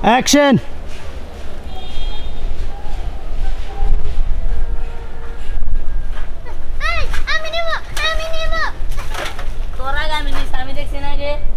Action. আমি নেব তোরা আমি নিস আমি দেখছি না গে